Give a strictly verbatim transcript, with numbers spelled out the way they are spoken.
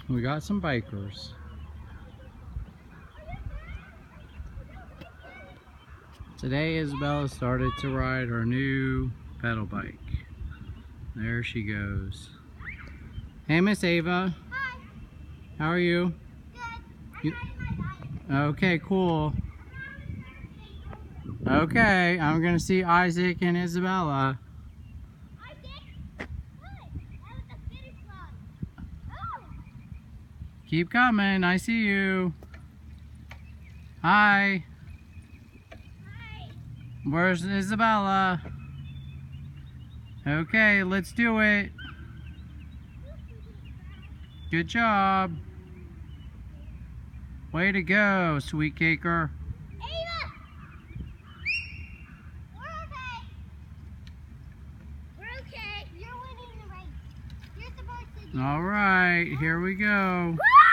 We got some bikers. Today Isabella started to ride her new pedal bike. There she goes. Hey, Miss Ava. Hi. How are you? Good. You... Okay, cool. Okay, I'm gonna see Isaac and Isabella. Keep coming, I see you. Hi. Hi. Where's Isabella? Okay, let's do it. Good job. Way to go, sweet caker. Ava! We're okay. We're okay. You're winning the race. You're supposed to do All right, here we go. Woo!